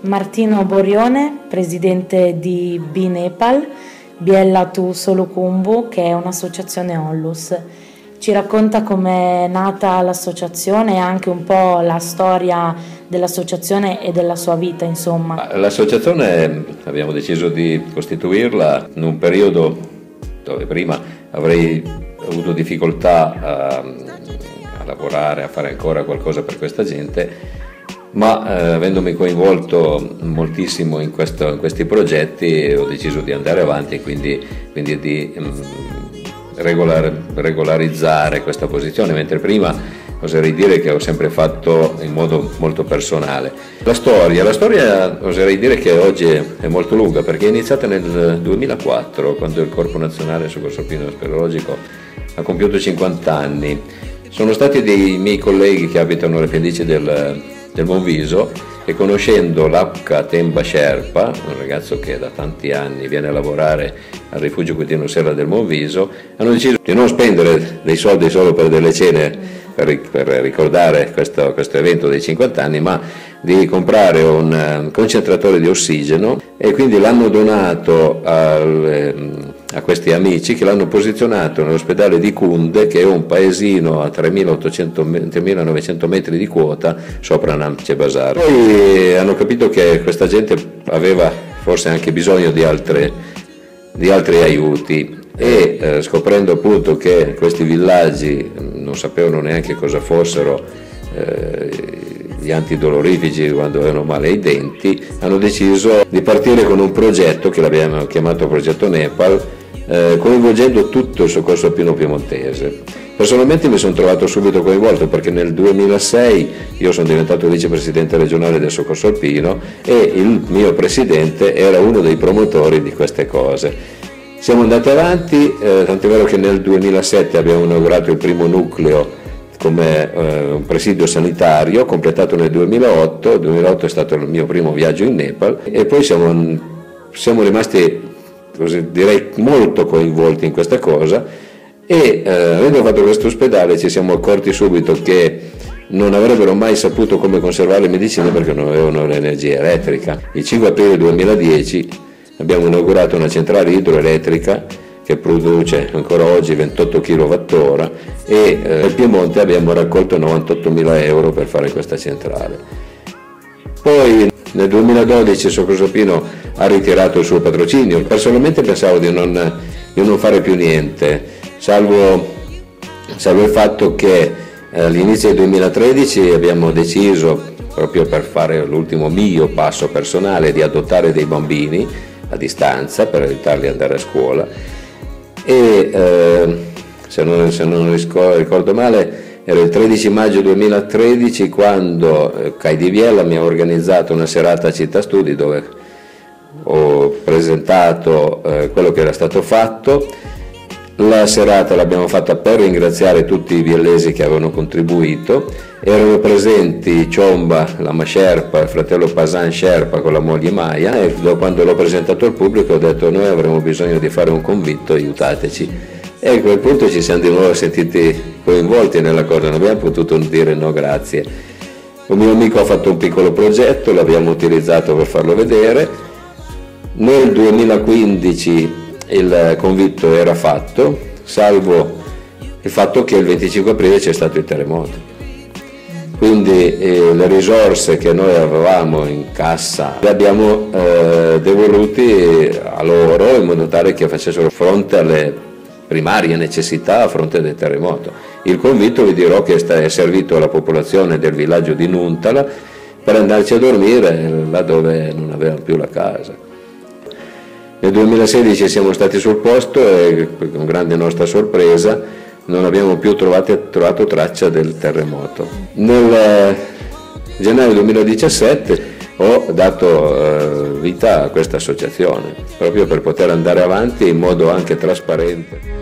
Martino Borione, presidente di BNEPAL, Biella Tu Solucumbu, che è un'associazione Onlus. Ci racconta com'è nata l'associazione e anche un po' la storia dell'associazione e della sua vita, insomma. L'associazione abbiamo deciso di costituirla in un periodo dove prima avrei avuto difficoltà a lavorare, a fare ancora qualcosa per questa gente, ma avendomi coinvolto moltissimo in questi progetti ho deciso di andare avanti e quindi di regolarizzare questa posizione, mentre prima oserei dire che ho sempre fatto in modo molto personale. La storia oserei dire che oggi è molto lunga, perché è iniziata nel 2004, quando il Corpo Nazionale Soccorso Alpino Speleologico ha compiuto 50 anni. Sono stati dei miei colleghi che abitano alle pendici del Monviso, e conoscendo l'Apka Temba Sherpa, un ragazzo che da tanti anni viene a lavorare al rifugio Quintino Serra del Monviso, hanno deciso di non spendere dei soldi solo per delle cene per ricordare questo evento dei 50 anni, ma di comprare un concentratore di ossigeno, e quindi l'hanno donato a questi amici, che l'hanno posizionato nell'ospedale di Cunde, che è un paesino a 3.900 metri di quota sopra Namce Bazar. Poi hanno capito che questa gente aveva forse anche bisogno di altri aiuti, e scoprendo appunto che questi villaggi non sapevano neanche cosa fossero gli antidolorifici quando avevano male ai denti, hanno deciso di partire con un progetto che l'abbiamo chiamato Progetto Nepal, coinvolgendo tutto il soccorso alpino piemontese. Personalmente mi sono trovato subito coinvolto, perché nel 2006 io sono diventato vicepresidente regionale del soccorso alpino e il mio presidente era uno dei promotori di queste cose. Siamo andati avanti, tant'è vero che nel 2007 abbiamo inaugurato il primo nucleo come un presidio sanitario, completato nel 2008. Il 2008 è stato il mio primo viaggio in Nepal, e poi siamo rimasti, così direi, molto coinvolti in questa cosa, e avendo fatto questo ospedale ci siamo accorti subito che non avrebbero mai saputo come conservare le medicine, perché non avevano l'energia elettrica. Il 5 aprile 2010 abbiamo inaugurato una centrale idroelettrica che produce ancora oggi 28 kWh, e nel Piemonte abbiamo raccolto 98.000 euro per fare questa centrale. Poi nel 2012 il Soccorso Alpino ha ritirato il suo patrocinio. Personalmente pensavo di non fare più niente, salvo il fatto che all'inizio del 2013 abbiamo deciso, proprio per fare l'ultimo mio passo personale, di adottare dei bambini a distanza per aiutarli ad andare a scuola, e se non ricordo male era il 13 maggio 2013 quando CAI di Biella mi ha organizzato una serata a Città Studi, dove ho presentato quello che era stato fatto. La serata l'abbiamo fatta per ringraziare tutti i biellesi che avevano contribuito. Erano presenti Ciomba, Lama Sherpa, il fratello Pasan Sherpa con la moglie Maya, e quando l'ho presentato al pubblico ho detto: noi avremo bisogno di fare un convitto, aiutateci. E a quel punto ci siamo di nuovo sentiti coinvolti nella cosa, non abbiamo potuto dire no grazie. Un mio amico ha fatto un piccolo progetto, l'abbiamo utilizzato per farlo vedere. Nel 2015 il convitto era fatto, salvo il fatto che il 25 aprile c'è stato il terremoto. Quindi le risorse che noi avevamo in cassa le abbiamo devoluti a loro, in modo tale che facessero fronte alle primarie necessità a fronte del terremoto. Il convitto, vi dirò, che è servito alla popolazione del villaggio di Nuntala per andarci a dormire là dove non avevano più la casa. Nel 2016 siamo stati sul posto e, con grande nostra sorpresa, non abbiamo più trovato traccia del terremoto. Nel gennaio 2017 ho dato vita a questa associazione, proprio per poter andare avanti in modo anche trasparente.